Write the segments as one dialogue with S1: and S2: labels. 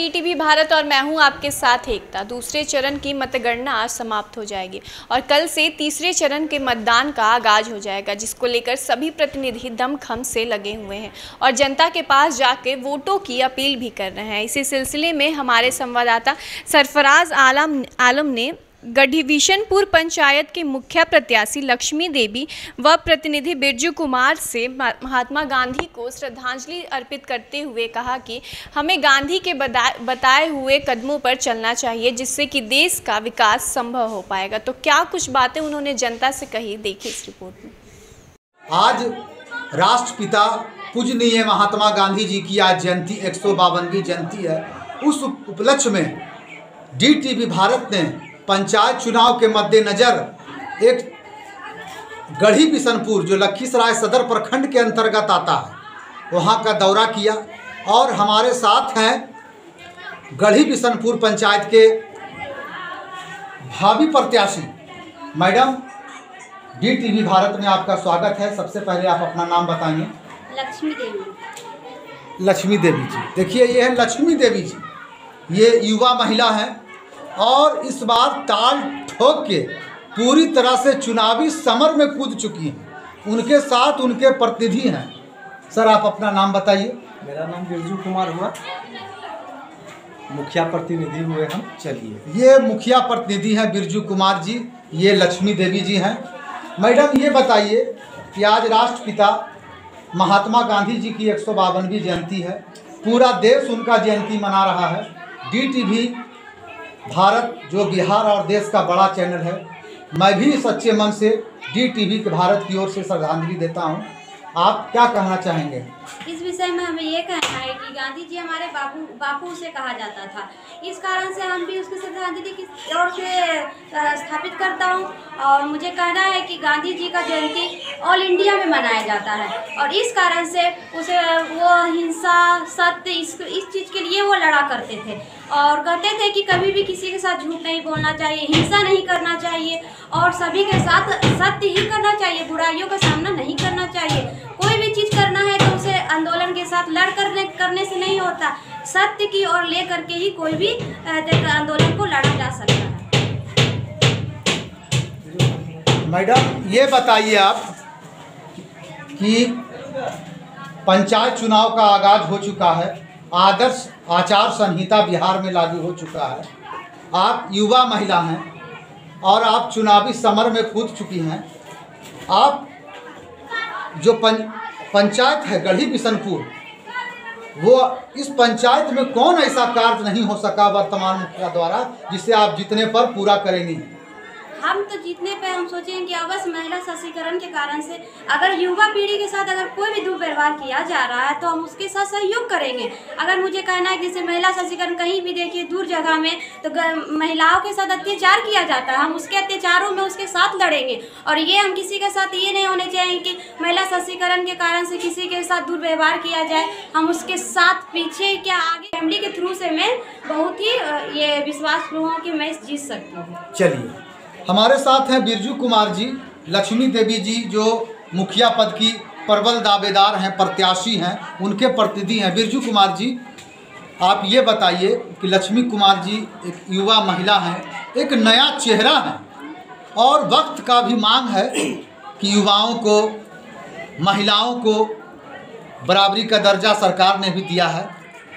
S1: DTV Bharat और मैं हूं आपके साथ एकता। दूसरे चरण की मतगणना आज समाप्त हो जाएगी और कल से तीसरे चरण के मतदान का आगाज हो जाएगा, जिसको लेकर सभी प्रतिनिधि दमखम से लगे हुए हैं और जनता के पास जाके वोटों की अपील भी कर रहे हैं। इसी सिलसिले में हमारे संवाददाता सरफराज आलम ने गढ़ी बिशनपुर पंचायत के मुखिया प्रत्याशी लक्ष्मी देवी व प्रतिनिधि बिरजू कुमार से महात्मा गांधी को श्रद्धांजलि अर्पित करते हुए कहा कि हमें गांधी के बताए हुए कदमों पर चलना चाहिए, जिससे कि देश का विकास संभव हो पाएगा। तो क्या कुछ बातें उन्होंने जनता से कही, देखिए इस रिपोर्ट में।
S2: आज राष्ट्रपिता पूजनीय महात्मा गांधी जी की आज जयंती 152वीं जयंती है। उस उपलक्ष्य में DTV भारत ने पंचायत चुनाव के मद्देनज़र एक गढ़ी बिशनपुर जो लखीसराय सदर प्रखंड के अंतर्गत आता है वहां का दौरा किया और हमारे साथ हैं गढ़ी बिशनपुर पंचायत के भावी प्रत्याशी मैडम। DTV भारत में आपका स्वागत है। सबसे पहले आप अपना नाम बताइए।
S3: लक्ष्मी देवी।
S2: लक्ष्मी देवी जी, देखिए ये है लक्ष्मी देवी जी, ये युवा महिला हैं और इस बार ताल ठोक के पूरी तरह से चुनावी समर में कूद चुकी हैं। उनके साथ उनके प्रतिनिधि हैं। सर आप अपना नाम बताइए।
S4: मेरा नाम बिरजू कुमार हुआ, मुखिया प्रतिनिधि हुए हम। चलिए,
S2: ये मुखिया प्रतिनिधि हैं बिरजू कुमार जी, ये लक्ष्मी देवी जी हैं। मैडम ये बताइए कि आज राष्ट्रपिता महात्मा गांधी जी की 152वीं जयंती है, पूरा देश उनका जयंती मना रहा है। DTV भारत जो बिहार और देश का बड़ा चैनल है, मैं भी सच्चे मन से DTV भारत की ओर से श्रद्धांजलि देता हूं। आप क्या कहना चाहेंगे?
S3: इस विषय में हमें ये कहना है कि गांधी जी हमारे बापू से कहा जाता था। इस कारण से हम भी उसकी श्रद्धांजलि की ओर से स्थापित करता हूं और मुझे कहना है कि गांधी जी का जयंती ऑल इंडिया में मनाया जाता है और इस कारण से उसे वो हिंसा सत्य इस चीज़ के लिए वो लड़ा करते थे और कहते थे कि कभी भी किसी के साथ झूठ नहीं बोलना चाहिए, हिंसा नहीं करना चाहिए और सभी के साथ सत्य ही करना चाहिए, बुराइयों का सामना नहीं करना चाहिए। कोई भी चीज़ करना है तो उसे आंदोलन के साथ लड़ करने से नहीं होता, सत्य की ओर ले करके ही कोई भी आंदोलन को लड़ा जा सकता है।
S2: मैडम ये बताइए आप कि पंचायत चुनाव का आगाज हो चुका है, आदर्श आचार संहिता बिहार में लागू हो चुका है, आप युवा महिला हैं और आप चुनावी समर में कूद चुकी हैं। आप जो पंचायत है गढ़ी बिशनपुर, वो इस पंचायत में कौन ऐसा कार्य नहीं हो सका वर्तमान मुखिया द्वारा जिसे आप जीतने पर पूरा करेंगी?
S3: हम तो जीतने पे हम सोचें कि अवश्य महिला सशक्तिकरण के कारण से अगर युवा पीढ़ी के साथ अगर कोई भी दुर्व्यवहार किया जा रहा है तो हम उसके साथ सहयोग करेंगे। अगर मुझे कहना है कि जैसे महिला सशक्तिकरण कहीं भी देखिए दूर जगह में तो महिलाओं के साथ अत्याचार किया जाता है, हम उसके अत्याचारों में उसके साथ लड़ेंगे और ये हम किसी के साथ ये नहीं होने चाहिए कि महिला सशक्तिकरण के कारण से किसी के साथ दुर्व्यवहार किया जाए। हम उसके साथ पीछे क्या आगे फैमिली के थ्रू से मैं बहुत ही ये विश्वास हूँ कि मैं जीत सकती हूँ।
S2: चलिए, हमारे साथ हैं बिरजू कुमार जी, लक्ष्मी देवी जी जो मुखिया पद की प्रबल दावेदार हैं, प्रत्याशी हैं, उनके प्रतिनिधि हैं। बिरजू कुमार जी आप ये बताइए कि लक्ष्मी कुमार जी एक युवा महिला हैं, एक नया चेहरा है और वक्त का भी मांग है कि युवाओं को, महिलाओं को बराबरी का दर्जा सरकार ने भी दिया है।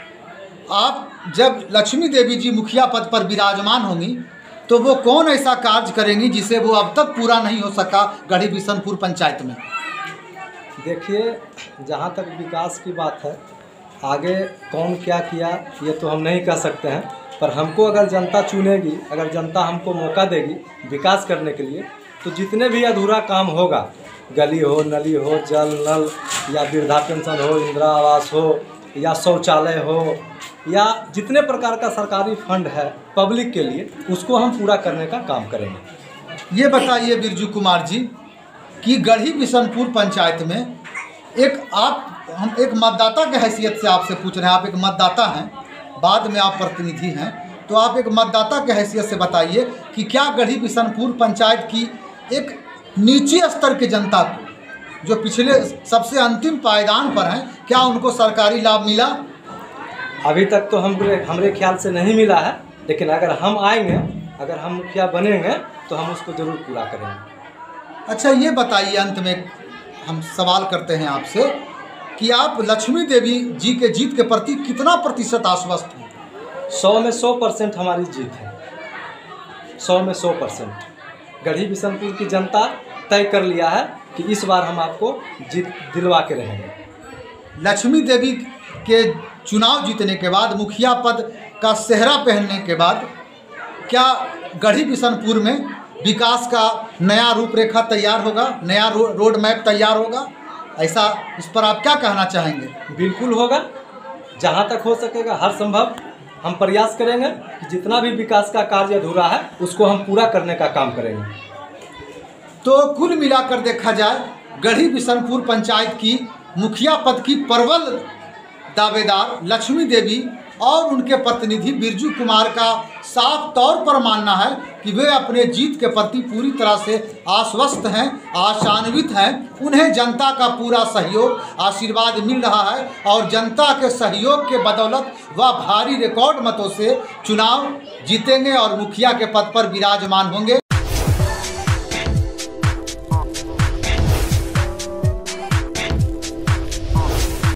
S2: आप जब लक्ष्मी देवी जी मुखिया पद पर विराजमान होंगी तो वो कौन ऐसा कार्य करेंगी जिसे वो अब तक पूरा नहीं हो सका गढ़ी बिशनपुर पंचायत में?
S4: देखिए, जहाँ तक विकास की बात है, आगे कौन क्या किया ये तो हम नहीं कह सकते हैं, पर हमको अगर जनता चुनेगी, अगर जनता हमको मौका देगी विकास करने के लिए, तो जितने भी अधूरा काम होगा, गली हो, नली हो, जल नल या वृद्धा पेंशन हो, इंदिरा आवास हो या शौचालय हो या जितने प्रकार का सरकारी फंड है पब्लिक के लिए, उसको हम पूरा करने का काम करेंगे।
S2: ये बताइए बिरजू कुमार जी कि गढ़ी बिशनपुर पंचायत में हम एक मतदाता के हैसियत से आपसे पूछ रहे हैं। आप एक मतदाता हैं, बाद में आप प्रतिनिधि हैं, तो आप एक मतदाता के हैसियत से बताइए कि क्या गढ़ी बिशनपुर पंचायत की एक नीचे स्तर की जनता को जो पिछले सबसे अंतिम पायदान पर हैं, क्या उनको सरकारी लाभ मिला?
S4: अभी तक तो हमरे ख्याल से नहीं मिला है, लेकिन अगर हम आएंगे, अगर हम मुखिया बनेंगे तो हम उसको ज़रूर पूरा करेंगे।
S2: अच्छा, ये बताइए, अंत में हम सवाल करते हैं आपसे कि आप लक्ष्मी देवी जी के जीत के प्रति कितना प्रतिशत आश्वस्त हैं?
S4: 100 में 100% हमारी जीत है। 100 में 100% गढ़ी बिशनपुर की जनता तय कर लिया है कि इस बार हम आपको जीत दिलवा के रहेंगे।
S2: लक्ष्मी देवी के चुनाव जीतने के बाद, मुखिया पद का सेहरा पहनने के बाद, क्या गढ़ी बिशनपुर में विकास का नया रूपरेखा तैयार होगा, नया रोड मैप तैयार होगा? ऐसा, इस पर आप क्या कहना चाहेंगे?
S4: बिल्कुल होगा। जहाँ तक हो सकेगा हर संभव हम प्रयास करेंगे कि जितना भी विकास का कार्य अधूरा है उसको हम पूरा करने का काम करेंगे।
S2: तो कुल मिलाकर देखा जाए, गढ़ी बिशनपुर पंचायत की मुखिया पद की प्रबल दावेदार लक्ष्मी देवी और उनके प्रतिनिधि बिरजू कुमार का साफ तौर पर मानना है कि वे अपने जीत के प्रति पूरी तरह से आश्वस्त हैं, आशान्वित हैं। उन्हें जनता का पूरा सहयोग, आशीर्वाद मिल रहा है और जनता के सहयोग के बदौलत वह भारी रिकॉर्ड मतों से चुनाव जीतेंगे और मुखिया के पद पर विराजमान होंगे।